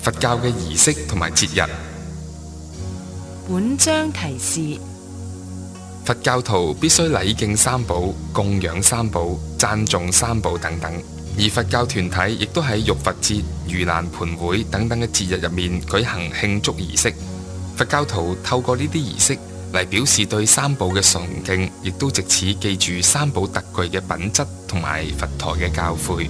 佛教嘅儀式同埋節日。 本章提示： 佛教徒必須禮敬三寶、供養三寶、讚頌三寶等等，而佛教團體亦都喺浴佛節、盂蘭盆會等等嘅節日入面舉行慶祝儀式。佛教徒透過呢啲儀式嚟表示對三寶嘅崇敬，亦都藉此記住三寶特具嘅品質同埋佛陀嘅教誨。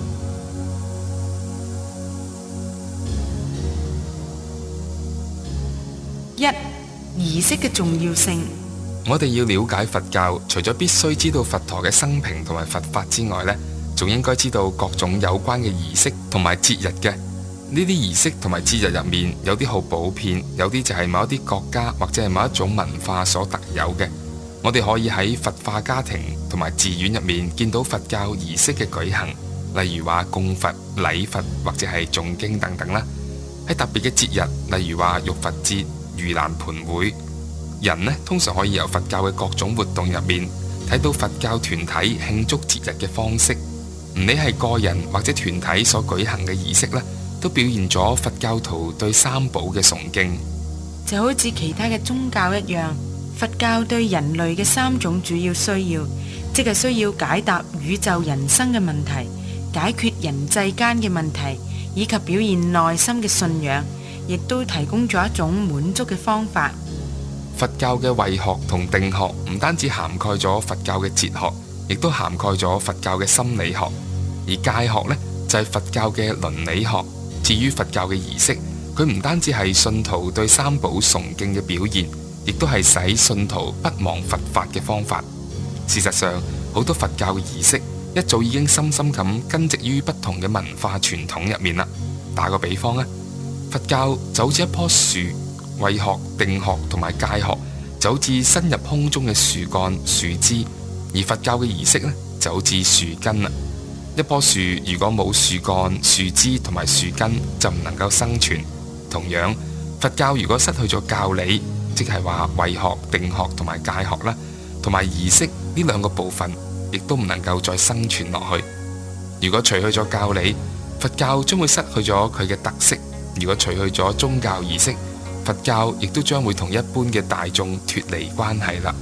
一、儀式嘅重要性。 我哋要了解佛教，除咗必須知道佛陀嘅生平同埋佛法之外呢，仲應該知道各種有關嘅儀式同埋節日嘅。呢啲儀式同埋節日入面，有啲好普遍，有啲就係某一啲國家或者係某一種文化所特有嘅。我哋可以喺佛化家庭同埋寺院入面見到佛教儀式嘅舉行，例如話供佛、禮佛或者係誦經等等啦。喺特別嘅節日，例如話浴佛節、盂蘭盆會，人呢通常可以由佛教嘅各種活動入面睇到佛教團體慶祝節日嘅方式。唔理係個人或者團體所舉行嘅儀式呢，都表現咗佛教徒對三寶嘅崇敬。 就好似其他嘅宗教一樣，佛教對人類嘅三種主要需要，即係需要解答宇宙人生嘅問題，解決人際間嘅問題，以及表現內心嘅信仰，亦都提供咗一種滿足嘅方法。 佛教嘅慧學同定學唔單止涵蓋咗佛教嘅哲學，亦都涵蓋咗佛教嘅心理學。而戒學呢，就係佛教嘅倫理學。至於佛教嘅儀式，佢唔單止係信徒對三寶崇敬嘅表現，亦都係使信徒不忘佛法嘅方法。事實上，好多佛教嘅儀式一早已經深深咁根植於不同嘅文化傳統入面啦。打個比方呢，佛教就好似一棵樹，慧學、定學同埋戒學就好似伸入空中嘅樹幹、樹枝，而佛教嘅儀式呢，就好似樹根啦。一棵樹如果冇樹幹、樹枝同埋樹根，就唔能夠生存。同樣，佛教如果失去咗教理，即係話慧學、定學同埋戒學啦，同埋儀式呢兩個部分，亦都唔能夠再生存落去。如果除去咗教理，佛教將會失去咗佢嘅特色；如果除去咗宗教儀式，佛教亦都將會同一般嘅大眾脫離關係啦。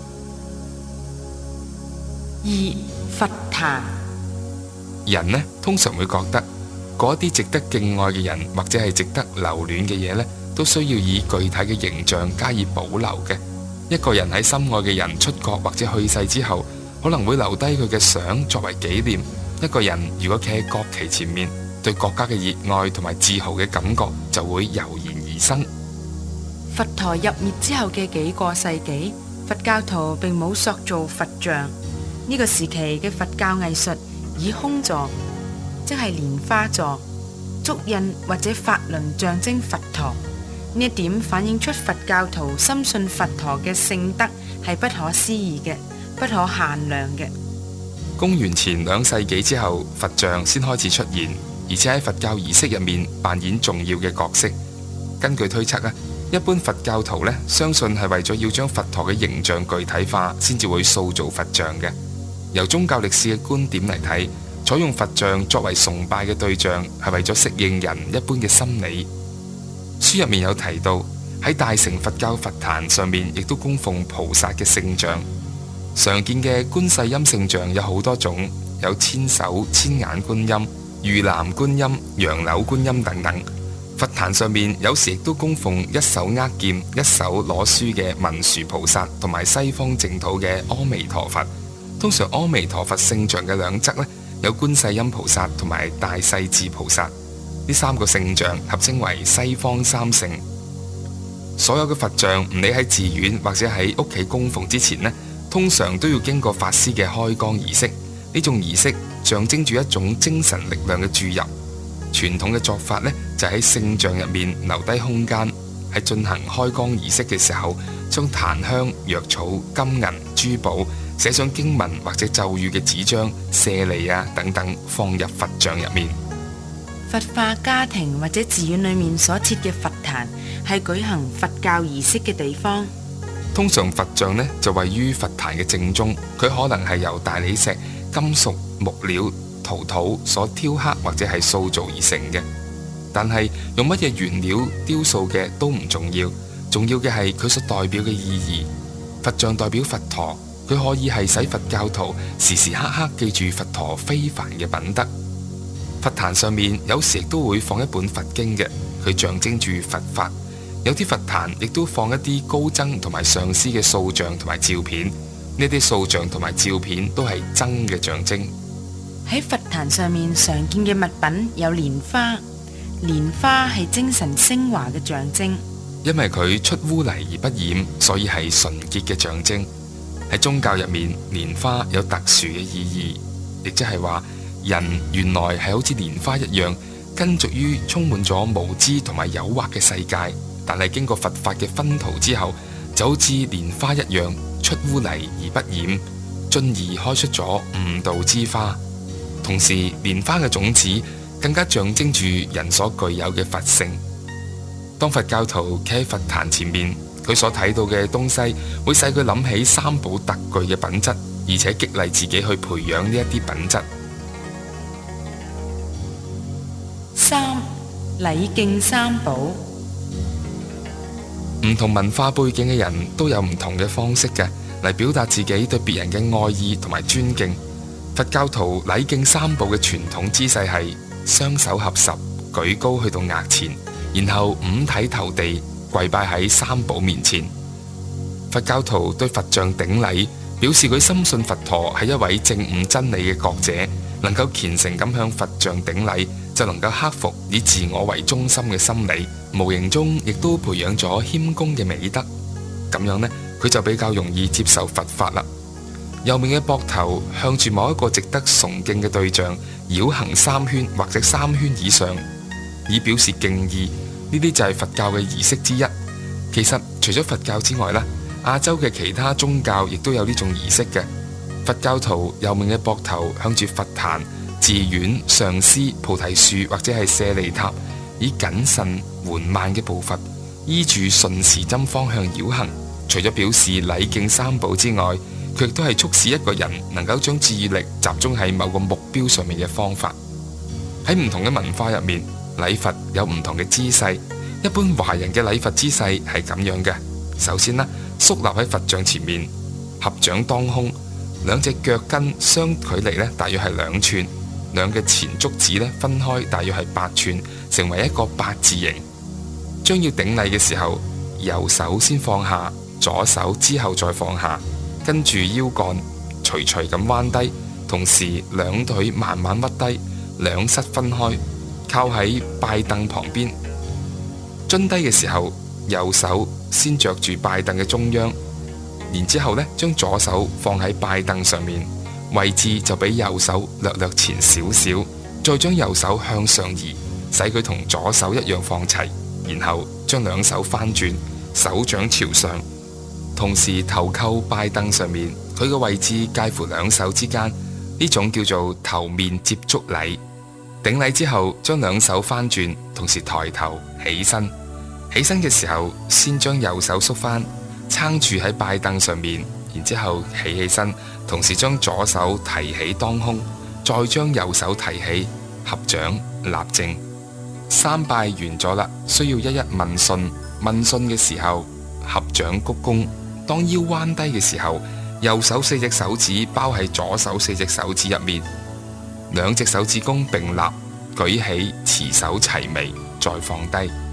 二、佛壇。 人呢，通常會覺得嗰啲值得敬愛嘅人或者係值得留戀嘅嘢呢，都需要以具體嘅形象加以保留嘅。一個人喺心愛嘅人出國或者去世之後，可能會留低佢嘅相作為紀念。一個人如果企喺國旗前面，對國家嘅熱愛同埋自豪嘅感覺就會油然而生。 佛陀入滅之後嘅幾個世紀，佛教徒並冇塑造佛像。呢個時期嘅佛教藝術以空座，即係蓮花座、竹印或者法輪象徵佛陀。呢一點反映出佛教徒深信佛陀嘅聖德係不可思議嘅、不可限量嘅。 公元前2世紀之後，佛像先開始出現，而且喺佛教儀式入面扮演重要嘅角色。根據推測咧，一般佛教徒咧相信係為咗要將佛陀嘅形象具體化，先至會塑造佛像嘅。由宗教歷史嘅觀點嚟睇，採用佛像作為崇拜嘅對象，係為咗適應人一般嘅心理。書入面有提到，喺大乘佛教佛壇上面，亦都供奉菩薩嘅聖像。常見嘅觀世音聖像有好多種，有千手千眼觀音、玉蘭觀音、楊柳觀音等等。佛壇上面有時亦都供奉一手握劍、一手攞書嘅文殊菩薩，同埋西方淨土嘅阿彌陀佛。通常阿彌陀佛聖像嘅兩側有觀世音菩薩同埋大勢至菩薩，呢三個聖像合稱為西方三聖。所有嘅佛像唔理喺寺院或者喺屋企供奉之前通常都要經過法師嘅開光儀式。呢種儀式象徵住一種精神力量嘅注入。傳統嘅做法就喺聖像入面留低空間，喺進行開光儀式嘅時候，將檀香、藥草、金銀、珠寶、寫上經文或者咒語嘅紙張、舍利等等放入佛像入面。 佛化家庭或者寺院裏面所設嘅佛壇係舉行佛教儀式嘅地方。 通常佛像就位於佛壇嘅正中，佢可能係由大理石、金屬、木料、陶土所雕刻或者係塑造而成嘅。 但係用乜嘢原料雕塑嘅都唔重要，重要嘅係佢所代表嘅意義。佛像代表佛陀，佢可以係使佛教徒時時刻刻記住佛陀非凡嘅品德。佛壇上面有時亦都會放一本佛經嘅，佢象徵住佛法。有啲佛壇亦都放一啲高僧同埋上師嘅塑像同埋照片，呢啲塑像同埋照片都係僧嘅象徵。 喺佛壇上面常見嘅物品有蓮花，蓮花係精神升華嘅象徵， 因為佢出污泥而不染，所以係純潔嘅象徵。喺宗教入面，蓮花有特殊嘅意義，亦即係話人原來係好似蓮花一樣，根植於充滿咗無知同埋誘惑嘅世界，但係經過佛法嘅熏陶之後，就好似蓮花一樣出污泥而不染，進而開出咗悟道之花。同時，蓮花嘅種子更加象徵住人所具有嘅佛性。當佛教徒企喺佛壇前面，佢所睇到嘅東西會使佢諗起三寶特具嘅品質，而且激勵自己去培養呢一啲品質。 三、禮敬三寶。 唔同文化背景嘅人都有唔同嘅方式嘅嚟表達自己對別人嘅愛意同埋尊敬。佛教徒禮敬三寶嘅傳統姿勢係雙手合十，舉高去到額前，然後五體投地跪拜喺三寶面前。佛教徒對佛像頂禮，表示佢深信佛陀係一位證悟真理嘅覺者，能夠虔誠咁向佛像頂禮，就能夠克服以自我為中心嘅心理，無形中亦都培養咗謙恭嘅美德。咁樣呢，佢就比較容易接受佛法啦。右面嘅膊頭向住某一個值得崇敬嘅對象繞行3圈或者3圈以上，以表示敬意。呢啲就係佛教嘅儀式之一。其實除咗佛教之外呢，亞洲嘅其他宗教亦都有呢種儀式嘅。佛教徒右面嘅膊頭向住佛壇、寺院、上師、菩提樹或者係舍利塔，以謹慎緩慢嘅步伐，依住順時針方向繞行。除咗表示禮敬三寶之外，佢亦都係促使一個人能夠將注意力集中喺某個目標上面嘅方法。喺唔同嘅文化入面，禮佛有唔同嘅姿勢。一般華人嘅禮佛姿勢係咁樣嘅。首先呢，肅立喺佛像前面，合掌當空，兩隻腳跟相距離呢大約係2寸，兩嘅前足趾呢分開大約係8寸，成為一個8字形。將要頂禮嘅時候，右手先放下，左手之後再放下，跟住腰幹徐徐咁彎低，同時兩腿慢慢屈低，兩膝分開，靠喺拜凳旁邊。蹲低嘅時候，右手先着住拜凳嘅中央，然之後呢將左手放喺拜凳上面，位置就比右手略略前少少，再將右手向上移，使佢同左手一樣放齊，然後將兩手翻轉，手掌朝上，同時頭扣拜凳上面，佢嘅位置介乎兩手之間，呢種叫做頭面接觸禮。頂禮之後，將兩手翻轉，同時抬頭起身。起身嘅時候，先將右手縮翻，撐住喺拜凳上面，然之後起身，同時將左手提起當空，再將右手提起，合掌立正。三拜完咗啦，需要一一問訊。問訊嘅時候，合掌鞠躬。當腰彎低嘅時候，右手4隻手指包喺左手4隻手指入面，兩隻手指公並立，舉起，持手齊眉，再放低。